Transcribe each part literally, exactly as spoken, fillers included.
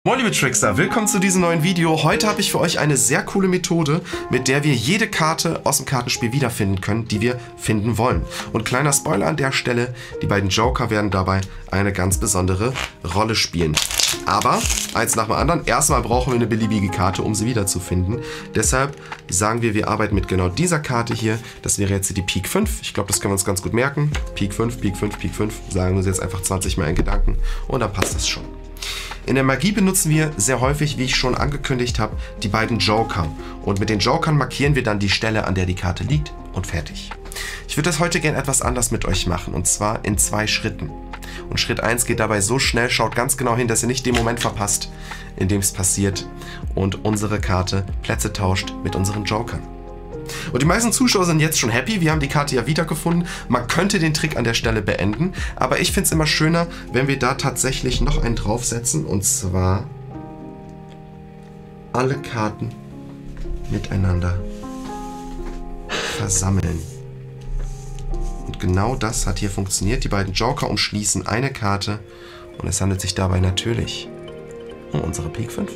Moin liebe Trickster, willkommen zu diesem neuen Video. Heute habe ich für euch eine sehr coole Methode, mit der wir jede Karte aus dem Kartenspiel wiederfinden können, die wir finden wollen. Und kleiner Spoiler an der Stelle, die beiden Joker werden dabei eine ganz besondere Rolle spielen. Aber, eins nach dem anderen, erstmal brauchen wir eine beliebige Karte, um sie wiederzufinden. Deshalb sagen wir, wir arbeiten mit genau dieser Karte hier. Das wäre jetzt die Pik fünf. Ich glaube, das können wir uns ganz gut merken. Pik fünf, Pik fünf, Pik fünf. Sagen wir sie jetzt einfach zwanzig Mal in Gedanken und dann passt das schon. In der Magie benutzen wir sehr häufig, wie ich schon angekündigt habe, die beiden Joker. Und mit den Jokern markieren wir dann die Stelle, an der die Karte liegt und fertig. Ich würde das heute gerne etwas anders mit euch machen, und zwar in zwei Schritten. Und Schritt eins geht dabei so schnell, schaut ganz genau hin, dass ihr nicht den Moment verpasst, in dem es passiert und unsere Karte Plätze tauscht mit unseren Jokern. Und die meisten Zuschauer sind jetzt schon happy, wir haben die Karte ja wiedergefunden. Man könnte den Trick an der Stelle beenden, aber ich finde es immer schöner, wenn wir da tatsächlich noch einen draufsetzen, und zwar alle Karten miteinander versammeln. Und genau das hat hier funktioniert. Die beiden Joker umschließen eine Karte und es handelt sich dabei natürlich um unsere Pik fünf.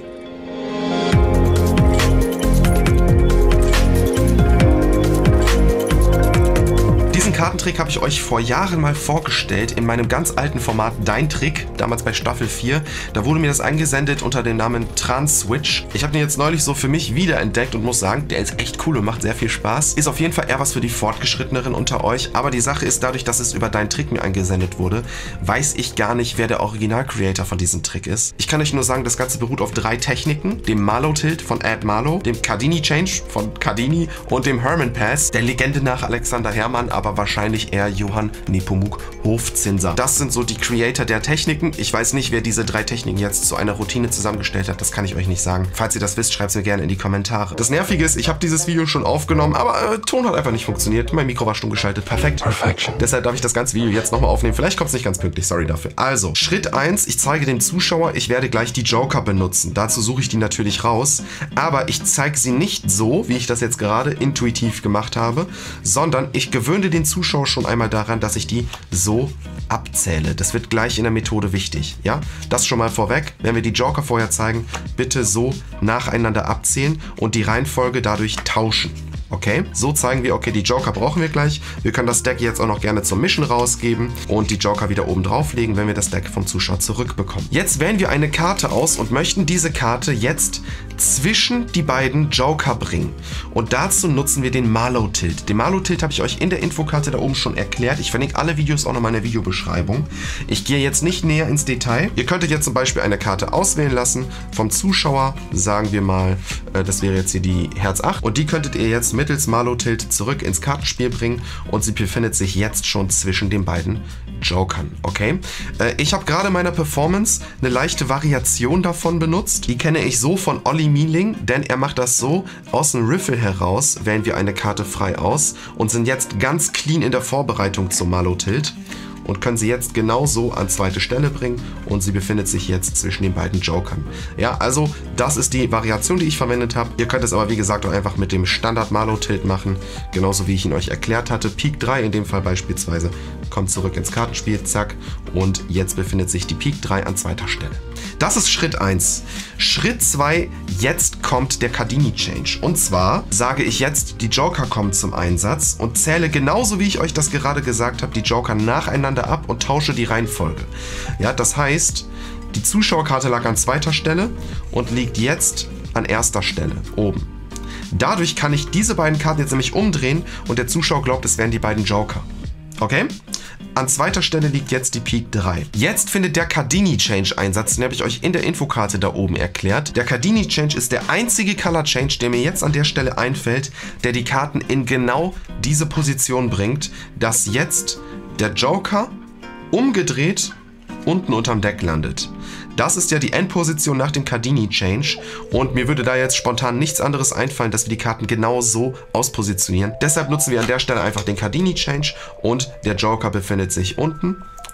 Diesen Kartentrick habe ich euch vor Jahren mal vorgestellt in meinem ganz alten Format Dein Trick, damals bei Staffel vier. Da wurde mir das eingesendet unter dem Namen Trans-Switch. Ich habe den jetzt neulich so für mich wiederentdeckt und muss sagen, der ist echt cool und macht sehr viel Spaß. Ist auf jeden Fall eher was für die Fortgeschritteneren unter euch, aber die Sache ist, dadurch, dass es über Dein Trick mir eingesendet wurde, weiß ich gar nicht, wer der Original-Creator von diesem Trick ist. Ich kann euch nur sagen, das Ganze beruht auf drei Techniken: dem Marlow-Tilt von Ed Marlow, dem Cardini-Change von Cardini und dem Herman-Pass, der Legende nach Alexander Herrmann, aber wahrscheinlich eher Johann Nepomuk Hofzinser. Das sind so die Creator der Techniken. Ich weiß nicht, wer diese drei Techniken jetzt zu einer Routine zusammengestellt hat. Das kann ich euch nicht sagen. Falls ihr das wisst, schreibt es mir gerne in die Kommentare. Das Nervige ist, ich habe dieses Video schon aufgenommen, aber äh, Ton hat einfach nicht funktioniert. Mein Mikro war stumm geschaltet. Perfekt. Perfection. Deshalb darf ich das ganze Video jetzt nochmal aufnehmen. Vielleicht kommt es nicht ganz pünktlich. Sorry dafür. Also, Schritt eins. Ich zeige dem Zuschauer, ich werde gleich die Joker benutzen. Dazu suche ich die natürlich raus. Aber ich zeige sie nicht so, wie ich das jetzt gerade intuitiv gemacht habe, sondern ich gewöhne den Zuschauer schon einmal daran, dass ich die so abzähle. Das wird gleich in der Methode wichtig. Ja, das schon mal vorweg. Wenn wir die Joker vorher zeigen, bitte so nacheinander abzählen und die Reihenfolge dadurch tauschen. Okay, so zeigen wir, okay, die Joker brauchen wir gleich. Wir können das Deck jetzt auch noch gerne zum Mischen rausgeben und die Joker wieder oben drauf legen, wenn wir das Deck vom Zuschauer zurückbekommen. Jetzt wählen wir eine Karte aus und möchten diese Karte jetzt zwischen die beiden Joker bringen. Und dazu nutzen wir den Marlow-Tilt. Den Marlow-Tilt habe ich euch in der Infokarte da oben schon erklärt. Ich verlinke alle Videos auch nochmal in der Videobeschreibung. Ich gehe jetzt nicht näher ins Detail. Ihr könntet jetzt zum Beispiel eine Karte auswählen lassen vom Zuschauer. Sagen wir mal, das wäre jetzt hier die Herz acht. Und die könntet ihr jetzt mittels Marlow-Tilt zurück ins Kartenspiel bringen und sie befindet sich jetzt schon zwischen den beiden Jokern, okay? Äh, ich habe gerade in meiner Performance eine leichte Variation davon benutzt. Die kenne ich so von Olli Mieling, denn er macht das so: aus dem Riffle heraus wählen wir eine Karte frei aus und sind jetzt ganz clean in der Vorbereitung zum Marlow-Tilt und können sie jetzt genauso an zweite Stelle bringen und sie befindet sich jetzt zwischen den beiden Jokern. Ja, also das ist die Variation, die ich verwendet habe. Ihr könnt es aber wie gesagt auch einfach mit dem Standard Marlow-Tilt machen, genauso wie ich ihn euch erklärt hatte. Pik drei in dem Fall beispielsweise kommt zurück ins Kartenspiel, zack, und jetzt befindet sich die Pik drei an zweiter Stelle. Das ist Schritt eins. Schritt zwei, jetzt kommt der Cardini-Change. Und zwar sage ich jetzt, die Joker kommen zum Einsatz und zähle genauso, wie ich euch das gerade gesagt habe, die Joker nacheinander ab und tausche die Reihenfolge. Ja, das heißt, die Zuschauerkarte lag an zweiter Stelle und liegt jetzt an erster Stelle, oben. Dadurch kann ich diese beiden Karten jetzt nämlich umdrehen und der Zuschauer glaubt, es wären die beiden Joker. Okay? An zweiter Stelle liegt jetzt die Pik drei. Jetzt findet der Cardini-Change Einsatz, den habe ich euch in der Infokarte da oben erklärt. Der Cardini-Change ist der einzige Color-Change, der mir jetzt an der Stelle einfällt, der die Karten in genau diese Position bringt, dass jetzt der Joker umgedreht unten unterm Deck landet. Das ist ja die Endposition nach dem Cardini-Change und mir würde da jetzt spontan nichts anderes einfallen, dass wir die Karten genau so auspositionieren. Deshalb nutzen wir an der Stelle einfach den Cardini-Change und der Joker befindet sich unten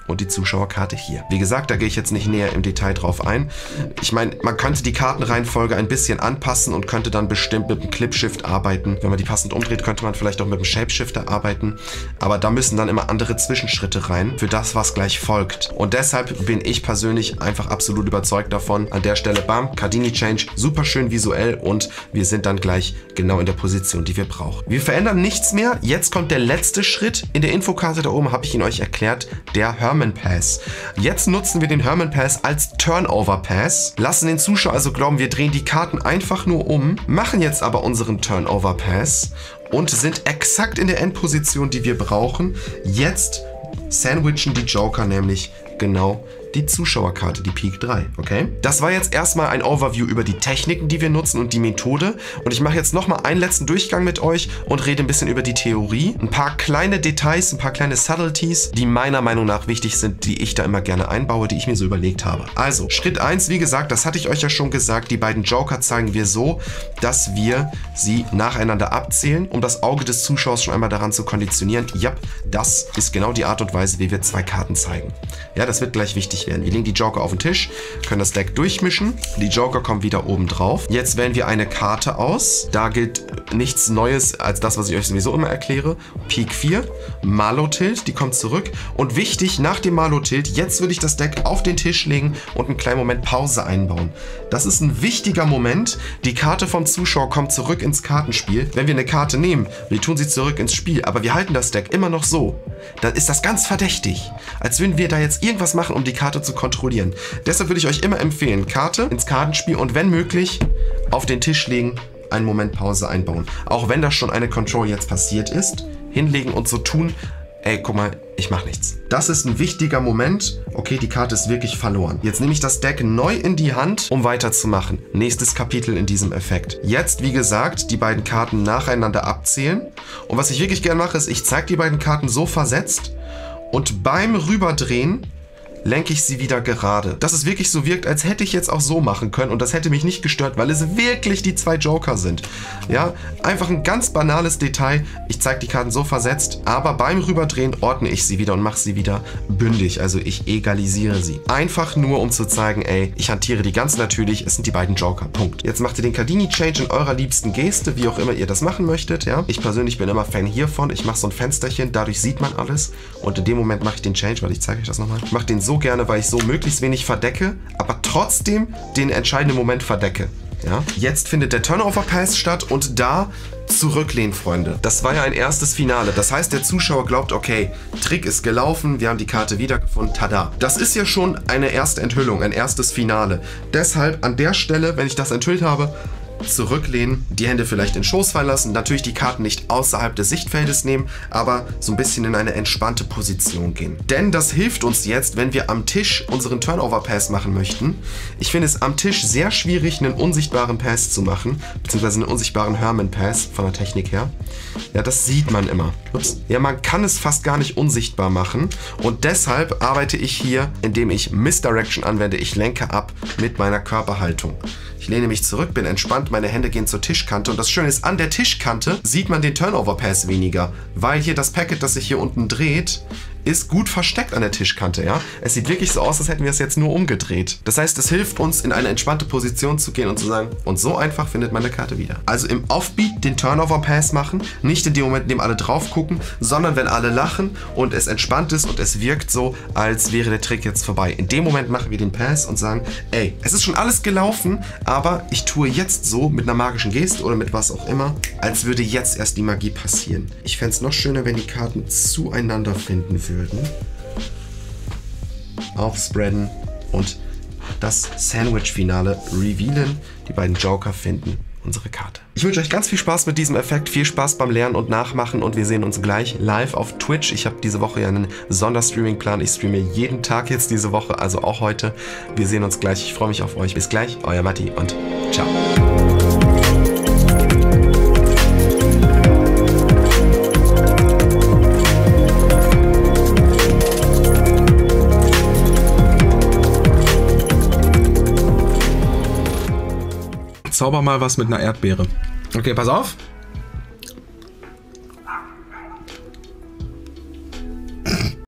und die Zuschauerkarte hier. Wie gesagt, da gehe ich jetzt nicht näher im Detail drauf ein. Ich meine, man könnte die Kartenreihenfolge ein bisschen anpassen und könnte dann bestimmt mit dem Clip-Shift arbeiten. Wenn man die passend umdreht, könnte man vielleicht auch mit dem Shapeshifter arbeiten. Aber da müssen dann immer andere Zwischenschritte rein für das, was gleich folgt. Und deshalb bin ich persönlich einfach absolut überzeugt davon. An der Stelle, bam, Cardini Change, super schön visuell und wir sind dann gleich genau in der Position, die wir brauchen. Wir verändern nichts mehr. Jetzt kommt der letzte Schritt. In der Infokarte da oben habe ich ihn euch erklärt, der Herman Pass. Jetzt nutzen wir den Herman Pass als Turnover Pass, lassen den Zuschauer also glauben, wir drehen die Karten einfach nur um, machen jetzt aber unseren Turnover Pass und sind exakt in der Endposition, die wir brauchen. Jetzt sandwichen die Joker nämlich genau die Zuschauerkarte, die Pik drei, okay? Das war jetzt erstmal ein Overview über die Techniken, die wir nutzen und die Methode. Und ich mache jetzt nochmal einen letzten Durchgang mit euch und rede ein bisschen über die Theorie. Ein paar kleine Details, ein paar kleine Subtleties, die meiner Meinung nach wichtig sind, die ich da immer gerne einbaue, die ich mir so überlegt habe. Also, Schritt eins, wie gesagt, das hatte ich euch ja schon gesagt, die beiden Joker zeigen wir so, dass wir sie nacheinander abzählen, um das Auge des Zuschauers schon einmal daran zu konditionieren. Ja, das ist genau die Art und Weise, wie wir zwei Karten zeigen. Ja, das wird gleich wichtig werden. Wir legen die Joker auf den Tisch, können das Deck durchmischen. Die Joker kommen wieder oben drauf. Jetzt wählen wir eine Karte aus. Da gilt nichts Neues als das, was ich euch sowieso immer erkläre. Pik vier, Malo-Tilt, die kommt zurück. Und wichtig, nach dem Malo-Tilt, jetzt würde ich das Deck auf den Tisch legen und einen kleinen Moment Pause einbauen. Das ist ein wichtiger Moment. Die Karte vom Zuschauer kommt zurück ins Kartenspiel. Wenn wir eine Karte nehmen, wir tun sie zurück ins Spiel, aber wir halten das Deck immer noch so, dann ist das ganz verdächtig. Als würden wir da jetzt irgendwas machen, um die Karte zu kontrollieren. Deshalb würde ich euch immer empfehlen, Karte ins Kartenspiel und wenn möglich auf den Tisch legen, einen Moment Pause einbauen. Auch wenn das schon eine Control jetzt passiert ist, hinlegen und so tun, ey, guck mal, ich mache nichts. Das ist ein wichtiger Moment. Okay, die Karte ist wirklich verloren. Jetzt nehme ich das Deck neu in die Hand, um weiterzumachen. Nächstes Kapitel in diesem Effekt. Jetzt, wie gesagt, die beiden Karten nacheinander abzählen. Und was ich wirklich gerne mache, ist, ich zeige die beiden Karten so versetzt und beim Rüberdrehen lenke ich sie wieder gerade. Dass es wirklich so wirkt, als hätte ich jetzt auch so machen können und das hätte mich nicht gestört, weil es wirklich die zwei Joker sind. Ja, einfach ein ganz banales Detail. Ich zeige die Karten so versetzt, aber beim Rüberdrehen ordne ich sie wieder und mache sie wieder bündig. Also ich egalisiere sie. Einfach nur, um zu zeigen, ey, ich hantiere die ganz natürlich, es sind die beiden Joker. Punkt. Jetzt macht ihr den Cardini Change in eurer liebsten Geste, wie auch immer ihr das machen möchtet. Ja, ich persönlich bin immer Fan hiervon. Ich mache so ein Fensterchen, dadurch sieht man alles und in dem Moment mache ich den Change, weil ich zeige euch das nochmal. Ich mache den so gerne, weil ich so möglichst wenig verdecke, aber trotzdem den entscheidenden Moment verdecke. Ja? Jetzt findet der Turnover Pass statt und da zurücklehnen, Freunde. Das war ja ein erstes Finale. Das heißt, der Zuschauer glaubt, okay, Trick ist gelaufen, wir haben die Karte wiedergefunden, tada. Das ist ja schon eine erste Enthüllung, ein erstes Finale. Deshalb an der Stelle, wenn ich das enthüllt habe, zurücklehnen, die Hände vielleicht in den Schoß fallen lassen, natürlich die Karten nicht außerhalb des Sichtfeldes nehmen, aber so ein bisschen in eine entspannte Position gehen. Denn das hilft uns jetzt, wenn wir am Tisch unseren Turnover Pass machen möchten. Ich finde es am Tisch sehr schwierig, einen unsichtbaren Pass zu machen, beziehungsweise einen unsichtbaren Herman Pass von der Technik her. Ja, das sieht man immer. Ups. Ja, man kann es fast gar nicht unsichtbar machen und deshalb arbeite ich hier, indem ich Misdirection anwende. Ich lenke ab mit meiner Körperhaltung. Ich lehne mich zurück, bin entspannt, meine Hände gehen zur Tischkante und das Schöne ist, an der Tischkante sieht man den Turnover Pass weniger, weil hier das Packet, das sich hier unten dreht, ist gut versteckt an der Tischkante, ja. Es sieht wirklich so aus, als hätten wir es jetzt nur umgedreht. Das heißt, es hilft uns, in eine entspannte Position zu gehen und zu sagen, und so einfach findet man eine Karte wieder. Also im Offbeat den Turnover Pass machen, nicht in dem Moment, in dem alle drauf gucken, sondern wenn alle lachen und es entspannt ist und es wirkt so, als wäre der Trick jetzt vorbei. In dem Moment machen wir den Pass und sagen, ey, es ist schon alles gelaufen, aber ich tue jetzt so mit einer magischen Geste oder mit was auch immer, als würde jetzt erst die Magie passieren. Ich fände es noch schöner, wenn die Karten zueinander finden würden. Aufspreaden und das Sandwich-Finale revealen. Die beiden Joker finden unsere Karte. Ich wünsche euch ganz viel Spaß mit diesem Effekt, viel Spaß beim Lernen und Nachmachen und wir sehen uns gleich live auf Twitch. Ich habe diese Woche ja einen Sonderstreaming-Plan. Ich streame jeden Tag jetzt diese Woche, also auch heute. Wir sehen uns gleich. Ich freue mich auf euch. Bis gleich, euer Matti und ciao. Zauber mal was mit einer Erdbeere. Okay, pass auf.